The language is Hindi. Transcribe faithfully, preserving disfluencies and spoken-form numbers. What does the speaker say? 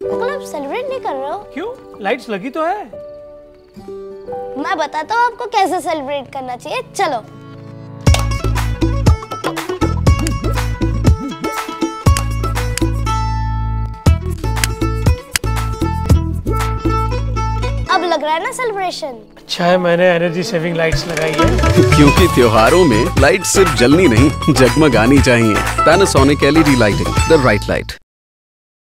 अंकल आप सेलिब्रेट नहीं कर रहे हो? क्यों? लाइट्स लगी तो है। मैं बताता हूँ आपको कैसे सेलिब्रेट करना चाहिए, चलो। अब लग रहा है ना सेलिब्रेशन। अच्छा है मैंने एनर्जी सेविंग लाइट्स लगाई है। क्योंकि त्योहारों में लाइट सिर्फ जलनी नहीं, जगमगानी चाहिए। Panasonic LED lighting, the right light.